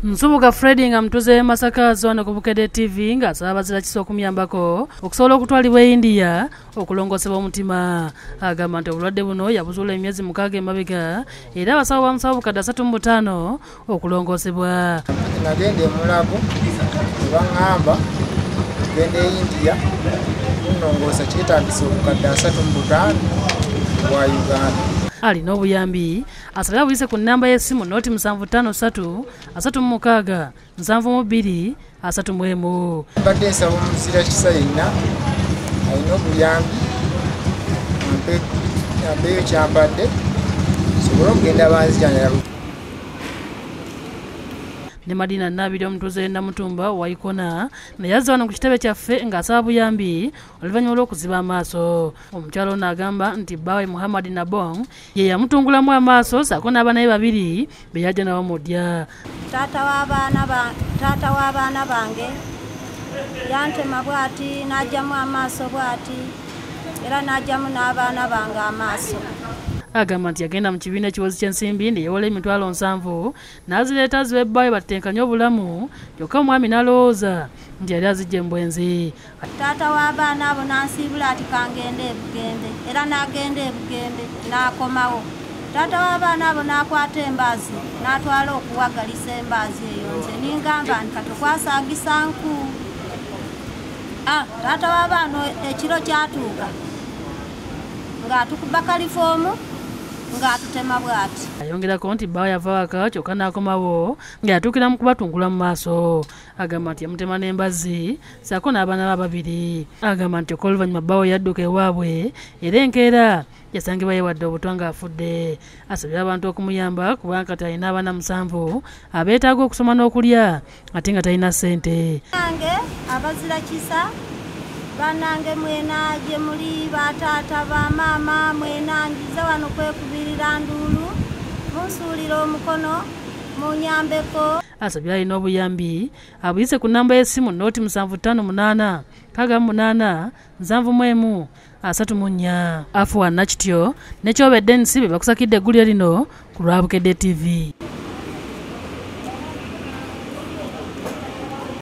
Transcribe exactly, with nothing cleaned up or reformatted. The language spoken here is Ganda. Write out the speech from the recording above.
Nsubuga Freddy nga mtuze Masaka zona ku Bukedde T V nga asaba abazira kisa okumuyambako okusobola okutwalibwa e India okulongosebwa omutima. Agamba nti obulwadde buno yabuzula emyezi mukaaga emabega era abasawo bamusaba bukadde asatu mu butaano okulongosebwa. Nagende mulago bangamba gende e India kunongosa kyetagisa obukadde asatu mu butaano bwa Uganda. Alina obuyambi asabye abuyise ku nnamba y'essimu noti musanvu ttaano ssatu asatu mu mukaaga nsanvu mu bbiri asatu mu emu. Mbadde nsaba omuzira kisa yenna alina obuyambi ampeeyo kyampadde sobole okugenda banzijanjala. Ne Madina Nabiri omutuuze Namutumba Waikona naye yazze wano ku kitebe kyaffe ng'asaba buyambi oluvannyuma lw'okuziba amaaso. Omukyalo ono agamba nti bbaawe Muhammad Nabong ye yamutungulamu amaaso ssaako n'abaana be babiri be yajja nabo mu ddya. Taata w'abaana bange yantema bw'ati n'ajjamu amaaso bw'ati era n'ajjamu n'abaana bange amaaso. Agamba nti yagenda mu kibiina ekiwozi ky'ensimbi ne yeewola emitwalo nsanvu n'azireeta zibe bbaawe batetenkanye obulamu kyokka omwami n'alowooza nti yali azijja embwenzi. Taata w'abaana abo n'ansiibula ati kangende e Bugende era n'agenda e Bugende n'akomawo. Taata w'abaana abo n'akwata embaazi n'atwala okuwagalisa embaazi eyo nze ningamba nti katokwasaagisa nku. Ah, taata w'abaana ekiro kyatuuka ng'atukuba kalifoomu ng'atutema bw'ati. Ayongerako nti bbaawe yava waka kyokka n'akomawo ng'atuukira mu kubatungula mu maaso. Agamba nti yamutema n'embazzi ssaako n'abaana be babiri. Agamba nti okwo oluvannyuma bbaawe yadduka ewaabwe era enkeera yasangibwa yeewadde obutwa ng'afudde. Asabye abantu okumuyamba kubanga kati alina abaana musanvu abeetaaga okusoma n'okulya ate nga talina ssente. Nange abazira kisa banange mwena gye muli bataata bamaama mwena njize wano kwekubirira nduulu munsuulira omukono munyambeko. Asabye alina obuyambi abuyise ku nnamba y'essimu noti musanvu ttaano munaana kaaga mu munaana nsanvu mu emu asatu mu nnya. Afuwa Nakityo ne Kyobedde Nsi be bakusakidde eggulire lino ku lwa Bukedde T V.